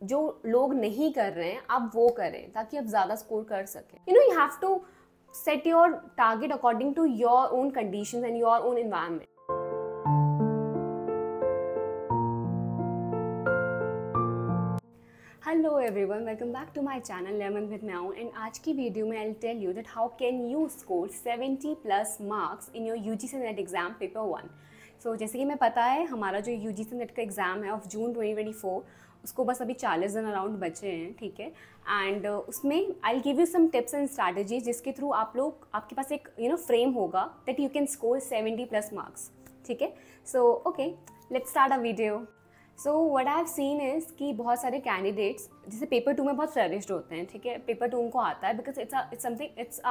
जो लोग नहीं कर रहे हैं आप वो करें ताकि आप ज़्यादा स्कोर कर सकें. You have to set your target according to your own conditions and your own environment. Hello everyone, welcome back to my channel Lemon with Meow, and आज की वीडियो में I'll tell you that how can you score 70 plus marks in your UGC NET exam paper 1. So जैसे कि मैं पता है हमारा जो UGC NET का एग्ज़ाम है ऑफ जून 2024 उसको बस अभी 40 दिन अराउंड बचे हैं, ठीक है. एंड उसमें I give you some tips and strategies जिसके थ्रू आपके पास एक फ्रेम होगा that you can score 70 plus marks, ठीक है. So okay, let's start a video. So what I have seen is कि बहुत सारे कैंडिडेट्स जैसे पेपर 2 में बहुत फ्लरिश्ड होते हैं, ठीक है. पेपर 2 उनको आता है because it's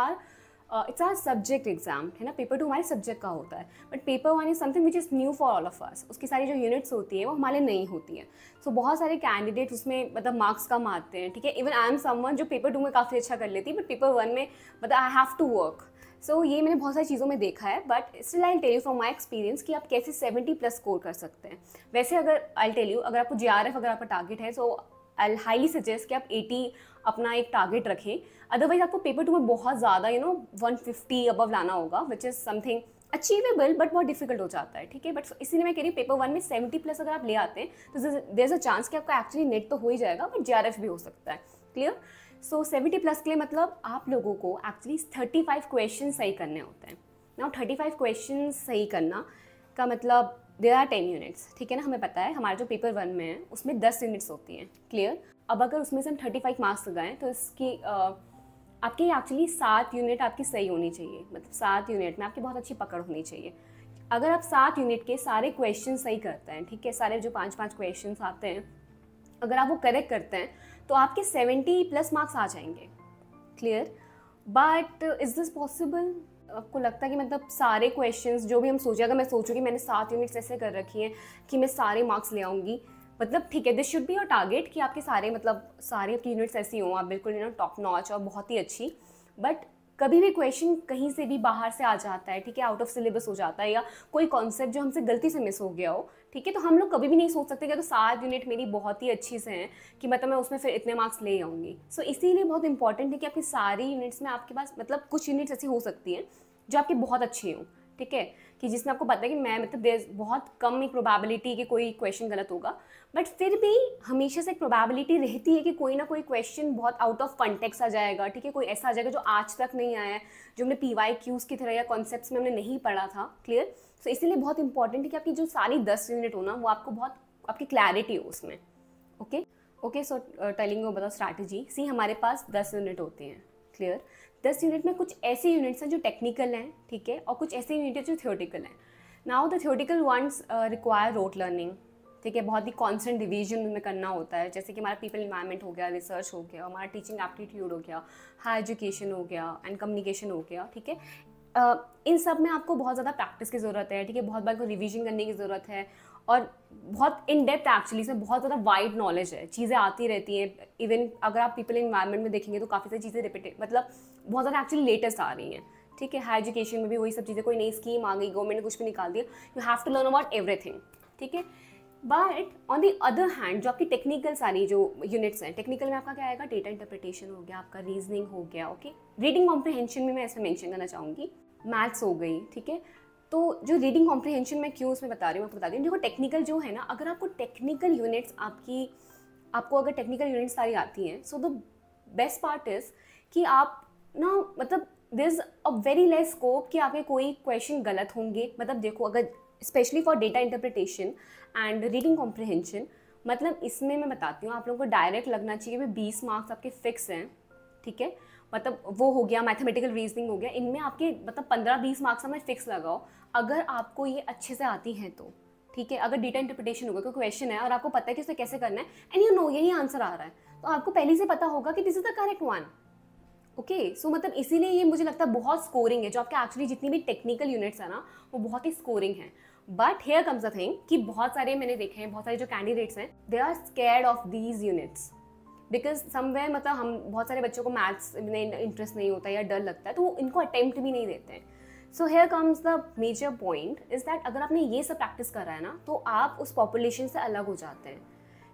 our subject exam, है ना. पेपर 2 हमारे सब्जेक्ट का होता है, but paper 1 is something which is new for all of us. उसकी सारी जो यूनिट्स होती है वो हमारे नहीं होती है. सो बहुत सारे कैंडिडेट उसमें मतलब मार्क्स कम आते हैं, ठीक है. इवन आई एम समवन जो पेपर 2 में काफ़ी अच्छा कर लेती है बट पेपर 1 में मतलब I have to work. So ये मैंने बहुत सारी चीज़ों में देखा है, but still I tell you from my experience कि आप कैसे 70 प्लस स्कोर कर सकते हैं. वैसे अगर आई टेल यू, अगर आपको JRF अगर आपका टारगेट है, सो आई हाईली सजेस्ट कि आप 80 अपना एक टारगेट रखें. अदरवाइज आपको पेपर 2 में बहुत ज़्यादा 150 अबव लाना होगा, which is something achievable but बहुत डिफिकल्ट हो जाता है, ठीक है. बट इसीलिए मैं कह रही हूँ पेपर 1 में 70 प्लस अगर आप ले आते हैं तो देयर इज़ अ चांस कि आपका एक्चुअली नेट तो हो ही जाएगा बट JRF भी हो सकता है. क्लियर. सो 70 प्लस के लिए मतलब आप लोगों को एक्चुअली 35 क्वेश्चन सही करने होते हैं. नाउ 35 क्वेश्चन सही करना का मतलब देयर आर 10 यूनिट्स, ठीक है ना. हमें पता है हमारा जो पेपर 1 में है उसमें 10 यूनिट्स होती हैं. क्लियर. अब अगर उसमें से हम 35 मार्क्स लगाएं तो इसकी आपकी एक्चुअली 7 यूनिट आपकी सही होनी चाहिए. मतलब 7 यूनिट में आपकी बहुत अच्छी पकड़ होनी चाहिए. अगर आप 7 यूनिट के सारे क्वेश्चन सही करते हैं, ठीक है, सारे जो 5-5 क्वेश्चन आते हैं, अगर आप वो करेक्ट करते हैं तो आपके 70 प्लस मार्क्स आ जाएंगे. Clear. But is this possible? आपको लगता है कि मतलब सारे क्वेश्चंस जो भी हम सोचे, अगर मैं सोचूँ कि मैंने 7 यूनिट्स ऐसे कर रखी हैं कि मैं सारे मार्क्स ले आऊँगी, मतलब ठीक है, this should be your target कि आपके सारे सारी आपकी यूनिट्स ऐसी हों, आप बिल्कुल टॉप नॉच और बहुत ही अच्छी. बट कभी भी क्वेश्चन कहीं से भी बाहर से आ जाता है, ठीक है, आउट ऑफ सिलेबस हो जाता है या कोई कॉन्सेप्ट जो हमसे गलती से मिस हो गया हो, ठीक है, तो हम लोग कभी भी नहीं सोच सकते कि तो 7 यूनिट मेरी बहुत ही अच्छी से हैं कि मतलब मैं उसमें फिर इतने मार्क्स ले आऊँगी. सो इसीलिए बहुत इंपॉर्टेंट है कि आपकी सारी यूनिट्स में आपके पास मतलब कुछ यूनिट्स ऐसी हो सकती हैं जो आपकी बहुत अच्छी हों, ठीक है, कि जिसमें आपको पता है कि मैं मतलब देयर बहुत कम एक प्रोबेबिलिटी कि कोई क्वेश्चन गलत होगा, बट फिर भी हमेशा से एक प्रोबेबिलिटी रहती है कि कोई ना कोई क्वेश्चन बहुत आउट ऑफ कॉन्टेक्स्ट आ जाएगा, ठीक है, कोई ऐसा आ जाएगा जो आज तक नहीं आया है, जो हमने PYQs की तरह या कॉन्सेप्ट्स में हमने नहीं पढ़ा था. क्लियर. सो इसीलिए बहुत इंपॉर्टेंट है कि आपकी जो सारी 10 यूनिट हो ना वो आपको बहुत आपकी क्लैरिटी हो उसमें. ओके. सो टेलिंग यू बताओ स्ट्रैटेजी. सी, हमारे पास 10 यूनिट होती हैं. क्लियर. 10 यूनिट में कुछ ऐसी यूनिट्स हैं जो टेक्निकल हैं, ठीक है, और कुछ ऐसी यूनिट जो थियोरेटिकल हैं. Now the theoretical ones require rote learning, ठीक है, बहुत ही कॉन्स्टेंट डिवीजन में करना होता है. जैसे कि हमारा पीपल इन्वायरमेंट हो गया, रिसर्च हो गया, हमारा टीचिंग एप्टीट्यूड हो गया, हाई एजुकेशन हो गया एंड कम्युनिकेशन हो गया, ठीक है. इन सब में आपको बहुत ज़्यादा प्रैक्टिस की ज़रूरत है, ठीक है, बहुत बार को रिवीजन करने की ज़रूरत है और बहुत इन डेप्थ एक्चुअली इसमें बहुत ज़्यादा वाइड नॉलेज है, चीज़ें आती रहती हैं. इवन अगर आप पीपल इन्वायरमेंट में देखेंगे तो काफ़ी सारी चीज़ें रिपीटेड मतलब बहुत ज़्यादा एक्चुअली लेटेस्ट आ रही हैं, ठीक है. हाई एजुकेशन में भी वही सब चीज़ें, कोई नई स्कीम आ गई, गवर्नमेंट ने कुछ भी निकाल दिया, you have to learn about everything, ठीक है. But on the other hand जो आपकी टेक्निकल सारी जो यूनिट्स हैं, टेक्निकल में आपका क्या आएगा, डेटा इंटरप्रिटेशन हो गया, आपका रीजनिंग हो गया, ओके, रीडिंग कॉम्प्रिहेंशन में मैं ऐसे मेंशन करना चाहूँगी, मैथ्स हो गई, ठीक है. तो जो रीडिंग कॉम्प्रिहेंशन में क्यों उसमें बता रही हूँ, आपको बता दी हूँ. देखो टेक्निकल जो है ना, अगर आपको टेक्निकल यूनिट्स आपको अगर टेक्निकल यूनिट्स सारी आती हैं, so the best part is कि आप ना मतलब there is a very less scope कि आपके कोई क्वेश्चन गलत होंगे. मतलब देखो, अगर specially for data interpretation and reading comprehension, मतलब इसमें मैं बताती हूँ आप लोगों को डायरेक्ट लगना चाहिए कि 20 मार्क्स आपके फिक्स हैं, ठीक है. मतलब वो हो गया, मैथमेटिकल रीजनिंग हो गया, इनमें आपके मतलब 15-20 मार्क्स हमें फिक्स लगाओ अगर आपको ये अच्छे से आती हैं तो, ठीक है. अगर डेटा इंटरप्रिटेशन होगा, कोई क्वेश्चन है और आपको पता है कि उसे कैसे करना है एंड यू नो यही आंसर आ रहा है, तो आपको पहले से पता होगा कि this is the correct one. Okay. So मतलब इसीलिए ये मुझे लगता है बहुत स्कोरिंग है. जो आपके एक्चुअली जितनी भी टेक्निकल यूनिट्स है ना वो बहुत ही स्कोरिंग है. But here comes the thing कि बहुत सारे मैंने देखे हैं, बहुत सारे जो कैंडिडेट्स हैं, they are scared of these units because somewhere मतलब हम बहुत सारे बच्चों को मैथ्स में इंटरेस्ट नहीं होता या डर लगता है तो वो इनको अटेम्प्ट भी नहीं देते हैं. So here comes the major point is that अगर आपने ये सब प्रैक्टिस करा है ना तो आप उस पॉपुलेशन से अलग हो जाते हैं.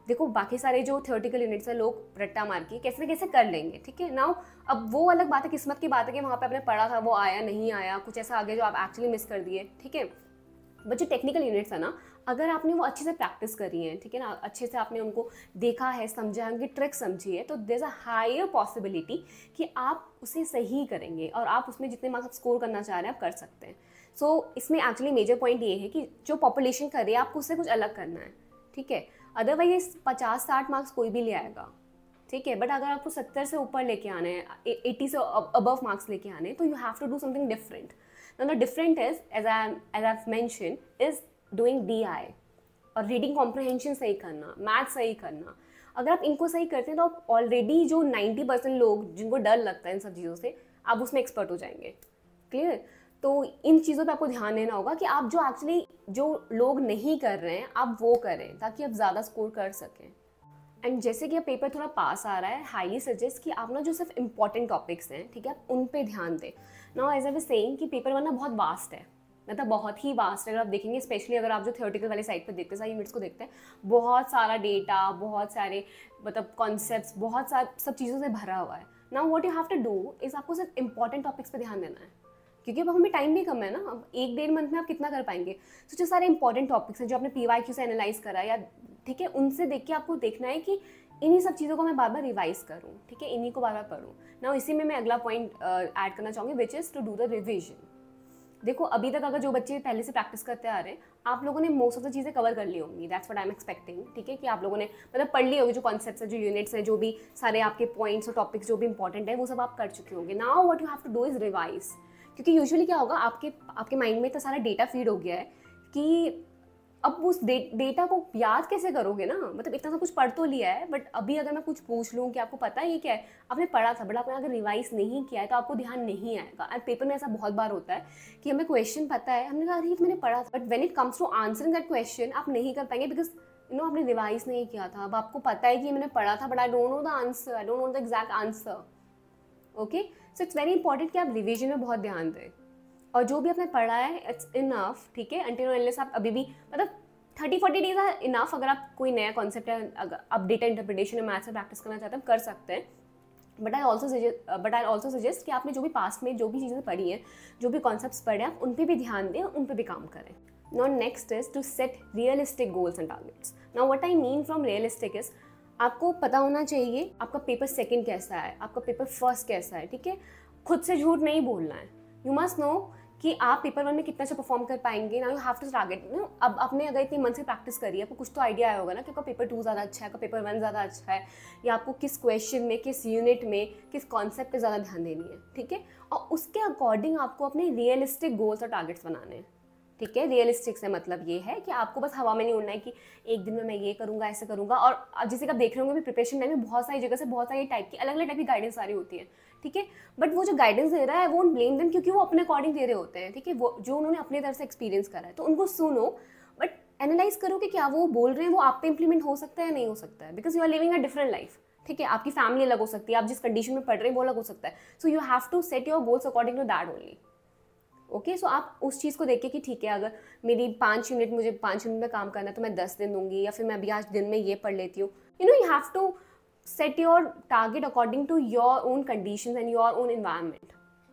देखो बाकी सारे जो थ्योरेटिकल यूनिट्स हैं लोग रट्टा मार के कैसे ना कैसे कर लेंगे, ठीक है। नाउ अब वो अलग बात है, किस्मत की बात है कि वहाँ पे आपने पढ़ा था, वो आया नहीं आया, कुछ ऐसा आ गया जो आप एक्चुअली मिस कर दिए, ठीक है। बट जो टेक्निकल यूनिट्स है ना, अगर आपने वो अच्छे से प्रैक्टिस करी है, ठीक है ना, अच्छे से आपने उनको देखा है, समझा है, उनकी ट्रिक समझी है, तो there is a higher possibility कि आप उसे सही करेंगे और आप उसमें जितने मार्क्स स्कोर करना चाह रहे हैं आप कर सकते हैं। सो इसमें एक्चुअली मेजर पॉइंट ये है कि जो पॉपुलेशन करे आपको उससे कुछ अलग करना है, ठीक है। अदरवाइज 50-60 मार्क्स कोई भी ले आएगा, ठीक है। बट अगर आपको 70 से ऊपर लेके आने हैं, 80 से अबव मार्क्स लेके आने हैं, तो you have to do something different. Now the different is, as I've mentioned, is doing DI और रीडिंग कॉम्प्रहेंशन सही करना, मैथ सही करना। अगर आप इनको सही करते हैं तो आप ऑलरेडी जो 90% लोग जिनको डर लगता है इन सब चीज़ों से, आप उसमें एक्सपर्ट हो जाएंगे। क्लियर? तो इन चीज़ों पे आपको ध्यान देना होगा कि आप जो एक्चुअली जो लोग नहीं कर रहे हैं आप वो करें, ताकि आप ज़्यादा स्कोर कर सकें। एंड जैसे कि अब पेपर थोड़ा पास आ रहा है, हाईली सजेस्ट कि आप ना जो सिर्फ इंपॉर्टेंट टॉपिक्स हैं, ठीक है, आप उन पे ध्यान दें। Now as I was saying कि पेपर 1 ना बहुत वास्ट है, मतलब बहुत ही वास्ट है। अगर आप देखेंगे, स्पेशली अगर आप जो थ्योरेटिकल वाले साइड पर देखते हैं, सारी यूनिट्स को देखते हैं, बहुत सारा डेटा, बहुत सारे मतलब कॉन्सेप्ट्स, बहुत सारे सब चीज़ों से भरा हुआ है। Now what you have to do is आपको सिर्फ इंपॉर्टेंट टॉपिक्स पे ध्यान देना है, क्योंकि अब हमें टाइम भी कम है ना। अब 1-1.5 मंथ में आप कितना कर पाएंगे। तो जो सारे इंपॉर्टेंट टॉपिक्स हैं जो आपने PYQ से एनालाइज करा या, ठीक है, उनसे देख के आपको देखना है कि इन्हीं सब चीज़ों को मैं बार बार रिवाइज करूँ, ठीक है, इन्हीं को बार बार पढूँ ना। इसी में मैं अगला पॉइंट ऐड करना चाहूँगी, which is to do the revision. देखो अभी तक अगर जो बच्चे पहले से प्रैक्टिस करते आ रहे हैं, आप लोगों ने मोस्ट ऑफ द चीज़ें कवर कर ली होंगी, that's what I am expecting, ठीक है, कि आप लोगों ने मतलब पढ़ ली होगी जो कॉन्सेप्ट्स है, जो यूनिट्स हैं, जो भी सारे आपके पॉइंट्स और टॉपिक्स जो भी इंपॉर्टेंट है, वो सब आप कर चुके होंगे। Now what you have to do is revise, क्योंकि यूजुअली क्या होगा, आपके माइंड में इतना सारा डेटा फीड हो गया है कि अब उस डेटा को याद कैसे करोगे ना। मतलब इतना सा कुछ पढ़ तो लिया है, बट अभी अगर मैं कुछ पूछ लूँ कि आपको पता है ये क्या है, आपने पढ़ा था बट आपने अगर रिवाइज नहीं किया है तो आपको ध्यान नहीं आएगा। एंड पेपर में ऐसा बहुत बार होता है कि हमें क्वेश्चन पता है, हमने कहा अरे मैंने पढ़ा था, but when it comes to answering that question आप नहीं कर पाएंगे, बिकॉज आपने रिवाइज नहीं किया था। अब आपको पता है कि मैंने पढ़ा था, but I don't know the answer, I don't know the exact answer. Okay, so it's very important कि आप रिविजन में बहुत ध्यान दें, और जो भी आपने पढ़ा है इट्स इनफ, ठीक है। अनटिल अनलेस आप अभी भी मतलब 30-40 डेज आर इनफ। अगर आप कोई नया कॉन्सेप्ट है, अगर आप डेटा इंटरप्रिटेशन या मैथ्स में प्रैक्टिस करना चाहते हैं, कर सकते हैं। बट आई ऑल्सो सजेस्ट कि आपने जो भी पास्ट में जो भी चीज़ें पढ़ी हैं, जो भी कॉन्सेप्ट्स पढ़े हैं, आप उन पर भी ध्यान दें, उन पर भी काम करें। Now next is to set realistic goals and targets. Now what I mean from realistic is, आपको पता होना चाहिए आपका पेपर सेकंड कैसा है, आपका पेपर फर्स्ट कैसा है, ठीक है। खुद से झूठ नहीं बोलना है। यू मस्ट नो कि आप पेपर 1 में कितना अच्छा परफॉर्म कर पाएंगे। Now you have to target, अब आपने अगर इतनी मन से प्रैक्टिस करी है, आपको कुछ तो आइडिया आया होगा ना कि आपका पेपर 2 ज़्यादा अच्छा है, आपका पेपर 1 ज़्यादा अच्छा है, या आपको किस क्वेश्चन में, किस यूनिट में, किस कॉन्सेप्ट पे ज़्यादा ध्यान देनी है, ठीक है। और उसके अकॉर्डिंग आपको अपने रियलिस्टिक गोल्स और टारगेट्स बनाने हैं, ठीक है। रियलिस्टिक से मतलब ये है कि आपको बस हवा में नहीं उड़ना है कि एक दिन में मैं ये करूँगा, ऐसे करूँगा। और जैसे कि आप देख रहे होंगे प्रिपरेशन टाइम में बहुत सारी जगह से बहुत सारी टाइप की अलग अलग टाइप की गाइडेंस आ रही होती है, ठीक है। बट वो जो गाइडेंस दे रहा है वो ब्लेम देम, क्योंकि वो अपने अकॉर्डिंग दे रहे होते हैं, ठीक है। वो जो उन्होंने अपनी तरफ से एक्सपीरियंस करा है, तो उनको सुनो, बट एनालाइज करो कि क्या वो बोल रहे हैं वो आप पे इंप्लीमेंट हो सकता है या नहीं हो सकता है, because you are living a different life, ठीक है। आपकी फैमिली अलग हो सकती है, आप जिस कंडीशन में पढ़ रहे हैं वो अलग हो सकता है। So you have to set your goals according to that only. Okay, so आप उस चीज़ को देखिए कि ठीक है, अगर मेरी 5 यूनिट मुझे 5 यूनिट में काम करना है तो मैं 10 दिन दूंगी, या फिर मैं अभी आज दिन में ये पढ़ लेती हूँ। You have to set your target according to your own conditions and your own environment,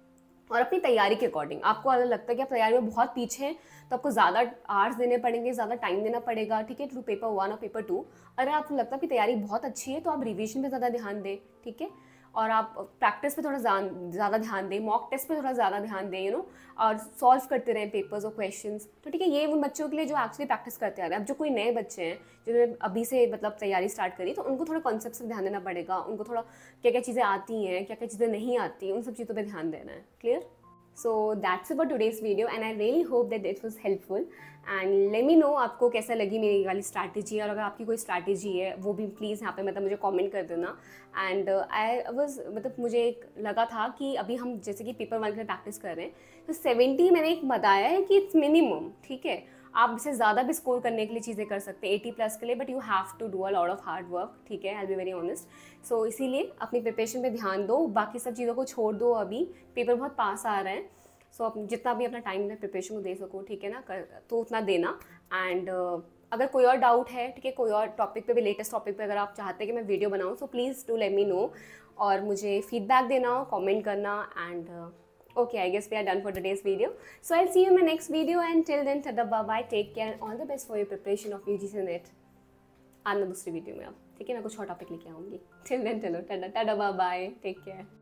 और अपनी तैयारी के अकॉर्डिंग। आपको अगर लगता है कि आप तैयारी में बहुत पीछे हैं तो आपको ज़्यादा आवर्स देने पड़ेंगे, ज़्यादा टाइम देना पड़ेगा, ठीक है, टू पेपर 1 और पेपर 2। अगर आपको लगता है कि तैयारी बहुत अच्छी है तो आप रिविजन पे ज़्यादा ध्यान दें, ठीक है, और आप प्रैक्टिस पे थोड़ा ज़्यादा ध्यान दें, मॉक टेस्ट पे थोड़ा ज़्यादा ध्यान दें, और सॉल्व करते रहें पेपर्स और क्वेश्चंस। तो ठीक है, ये उन बच्चों के लिए जो एक्चुअली प्रैक्टिस करते आ रहे हैं। अब जो कोई नए बच्चे हैं जिन्होंने अभी से मतलब तैयारी स्टार्ट करी, तो उनको थोड़ा कॉन्सेप्ट पे ध्यान देना पड़ेगा, उनको थोड़ा क्या क्या चीज़ें आती हैं, क्या क्या चीज़ें नहीं आती, उन सब चीज़ों पर ध्यान देना है। Clear? So that's about today's video and I really hope that it was helpful and let me know आपको कैसा लगी मेरी वाली स्ट्रैटेजी, और अगर आपकी कोई स्ट्रैटेजी है वो भी प्लीज़ यहाँ पे मतलब मुझे कमेंट कर देना। एंड आई वाज मतलब मुझे एक लगा था कि अभी हम जैसे कि पेपर 1 के लिए प्रैक्टिस कर रहे हैं तो 70 मैंने एक बताया है कि इट्स मिनिमम, ठीक है। आप इससे ज़्यादा भी स्कोर करने के लिए चीज़ें कर सकते हैं 80+ के लिए, but you have to do a lot of hard work, ठीक है, I be very honest. So इसीलिए अपनी प्रिपरेशन पे ध्यान दो, बाकी सब चीज़ों को छोड़ दो, अभी पेपर बहुत पास आ रहे हैं। सो जितना भी अपना टाइम है प्रिपरेशन को दे सको, ठीक है ना, तो उतना देना। एंड अगर कोई और डाउट है, ठीक है, कोई और टॉपिक पे भी, लेटेस्ट टॉपिक पे अगर आप चाहते हैं कि मैं वीडियो बनाऊँ, so please do let me know और मुझे फीडबैक देना, कमेंट करना and okay, I guess we are done for today's video. So I'll see you in my next video and till then, tada bye bye, take care and all the best for your preparation of UGC NET. आना दूसरी video में अब, ठीक है, मैं कुछ और topic लेके आऊँगी. Till then, चलो tada tada bye bye, take care.